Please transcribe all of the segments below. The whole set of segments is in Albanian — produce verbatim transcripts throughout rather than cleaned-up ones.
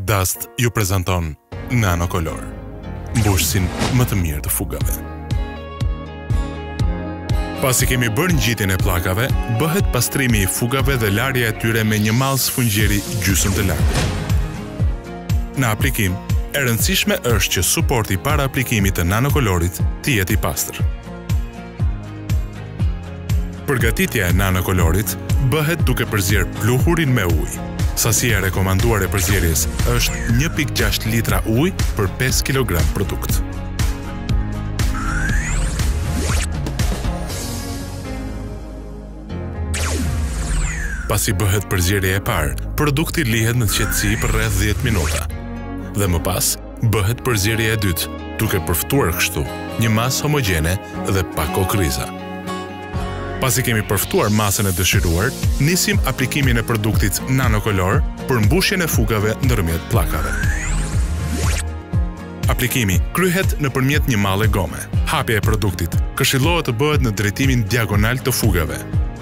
DAST ju prezanton NANOCOLOR, mbushësin më të mirë të fugave. Pasi kemi bërë ngjitjen e pllakave, bëhet pastrimi i fugave dhe larja e tyre me një mall sfungjeri gjysmë të lartë. Në aplikim, e rëndësishme është që suporti para aplikimit të nanokolorit të jetë i pastër. Përgatitja e nanokolorit bëhet duke përzier pluhurin me ujë. Sasia e rekomanduar e përzierjes është një pikë gjashtë litra ujë për pesë kilogram produkt. Pasi bëhet përzierja e parë, produkti lihet në qetësi për rreth dhjetë minuta. Dhe më pas, bëhet përzierja e dytë, duke përftuar kështu një masë homogjene dhe pa kokriza. Pasi kemi përftuar masën e dëshiruar, nisim aplikimin e produktit NANOCOLOR për mbushjen e fugave ndërmjet pllakave. Aplikimi kryhet nëpërmjet një malle gome. Hapja e produktit këshillohet të bëhet në drejtimin diagonal të fugave.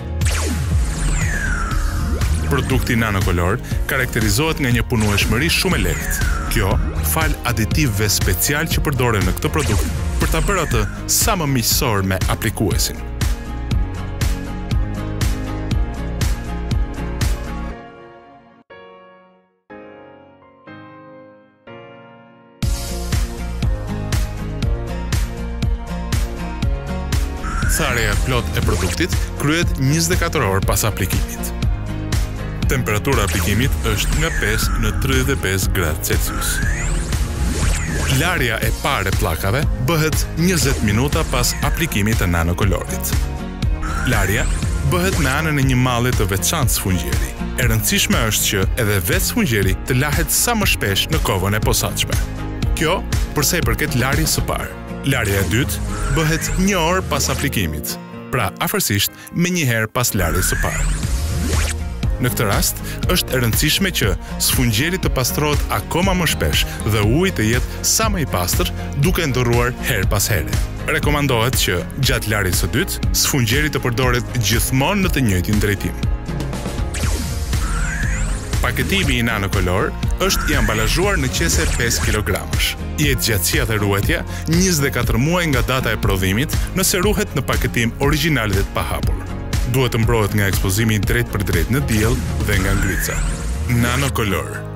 Produkti NANOCOLOR karakterizohet nga një punueshmëri shumë e lehtë. Kjo fal aditivëve special që përdoren në këtë produkt për ta bërë atë sa më miqësor me aplikuesin. Tharja plot e produktit kryhet njëzet e katër orë pas aplikimit. Temperatura e aplikimit është nga pesë në tridhjetë e pesë gradë Celsius. Larja e parë e pllakave bëhet njëzet minuta pas aplikimit të nanokolorit. Larja bëhet në anën e një malli të veçantë sfungjeri. E rëndësishme është që edhe vetë sfungjeri të lahet sa më shpesh në kovën e posaçme. Kjo përsa i përket larjes së parë. Larja e dytë bëhet një orë pas aplikimit, pra afërsisht me një herë pas larjes së parë. Në këtë rast, është e rëndësishme që sfungjeri të pastrohet akoma më shpesh dhe uji të jetë sa më i pastër duke ndërruar herë pas here. Rekomandohet që gjatë larjes së dytë, sfungjeri të përdoret gjithmonë në të njëjtin drejtim. Paketimi i NANOCOLOR është i ambalazhuar në qese pesë kilogramësh. Jetë gjatësia dhe ruajtja njëzet e katër muaj nga data e prodhimit nëse ruhet në paketim origjinal dhe të pahapur. Duhet të mbrohet nga ekspozimi drejt për drejt në diell dhe nga ngrica. NANOCOLOR